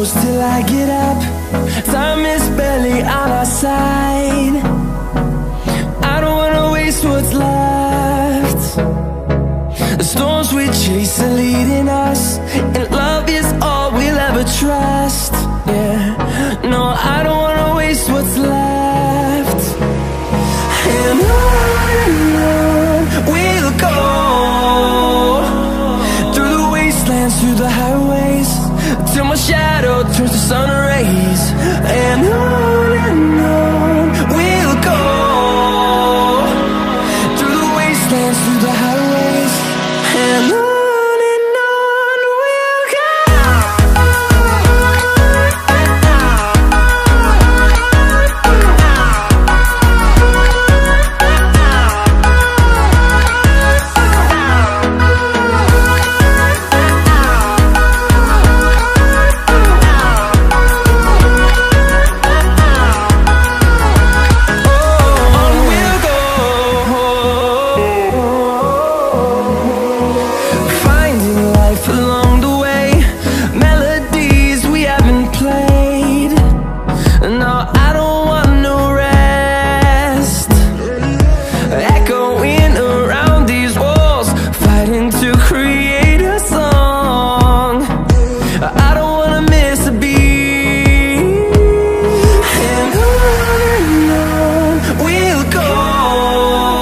close till I get up. Time is barely on our side. I don't wanna waste what's left. The storms we chase are leading us, and love is all we'll ever trust. Yeah, no, I don't wanna waste what's left. And on we'll go, through the wastelands, through the highways, till my shadow turns to sun rays. And on we'll go, through the wastelands, through the highways, and on we'll go.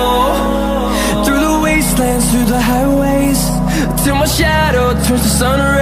Through the highways, till my shadow turns to sun.